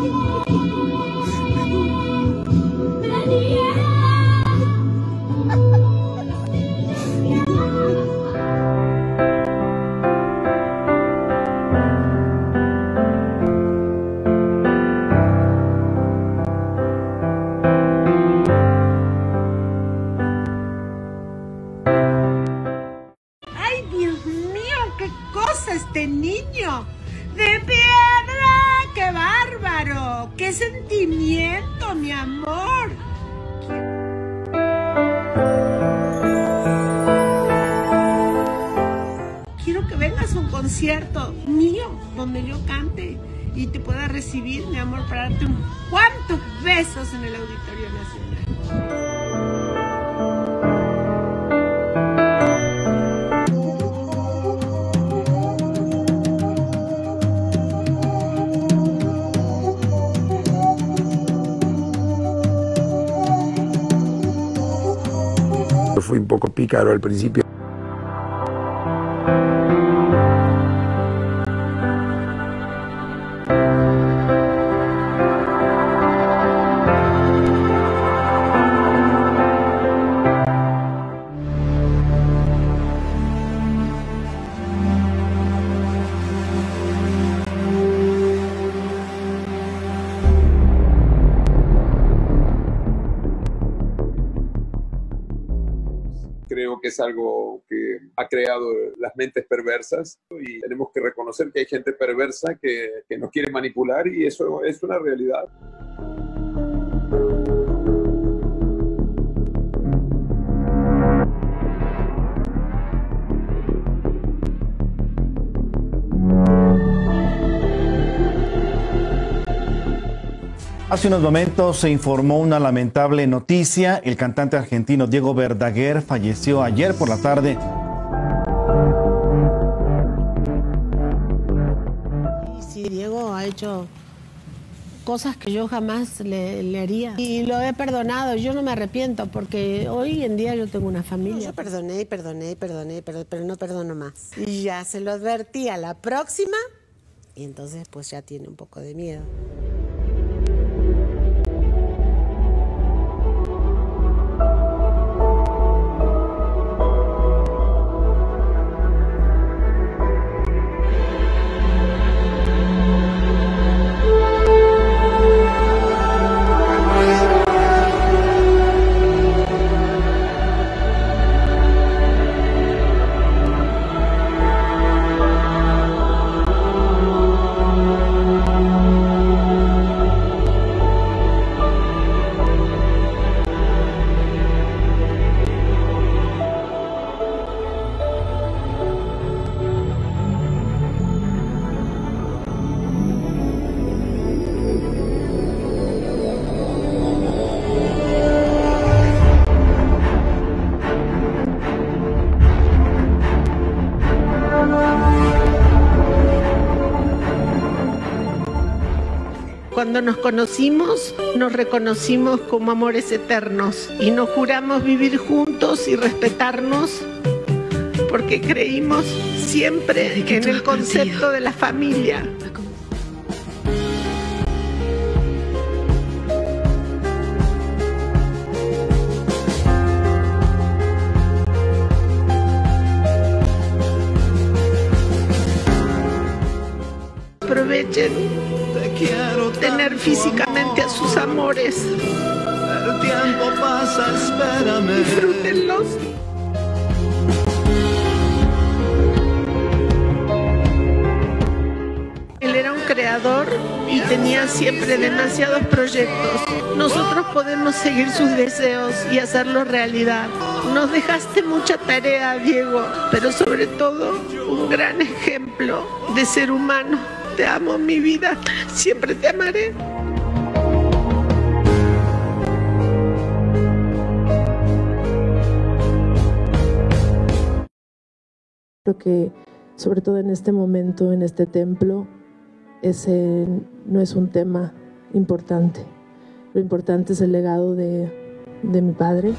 Este niño de piedra, qué bárbaro, qué sentimiento, mi amor. Quiero que vengas a un concierto mío donde yo cante y te pueda recibir, mi amor, para darte unos cuantos besos en el Auditorio Nacional. Fui un poco pícaro al principio. Creo que es algo que ha creado las mentes perversas y tenemos que reconocer que hay gente perversa que nos quiere manipular y eso es una realidad. Hace unos momentos se informó una lamentable noticia. El cantante argentino Diego Verdaguer falleció ayer por la tarde. Sí, Diego ha hecho cosas que yo jamás le haría. Y lo he perdonado, yo no me arrepiento porque hoy en día yo tengo una familia. Yo perdoné, pero no perdono más. Y ya se lo advertí a la próxima y entonces pues ya tiene un poco de miedo. Cuando nos conocimos, nos reconocimos como amores eternos y nos juramos vivir juntos y respetarnos porque creímos siempre en el concepto de la familia. Aprovechen tener físicamente a sus amores. El tiempo pasa, espérame. Disfrútenlos. Él era un creador y tenía siempre demasiados proyectos. Nosotros podemos seguir sus deseos y hacerlos realidad. Nos dejaste mucha tarea, Diego, pero sobre todo un gran ejemplo de ser humano. Te amo, mi vida. Siempre te amaré. Creo que, sobre todo en este momento, en este templo, ese no es un tema importante. Lo importante es el legado de mi padre.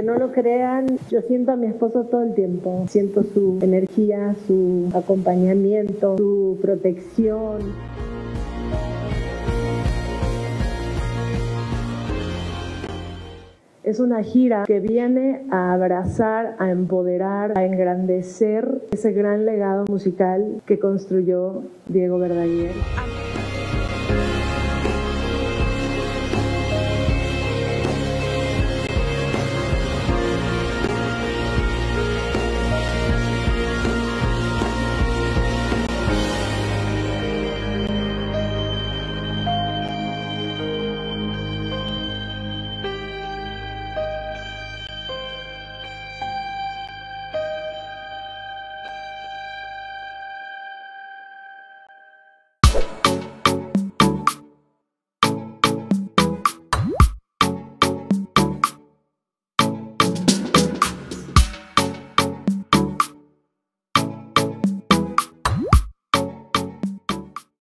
no lo crean, yo siento a mi esposo todo el tiempo. Siento su energía, su acompañamiento, su protección. Es una gira que viene a abrazar, a empoderar, a engrandecer ese gran legado musical que construyó Diego Verdaguer.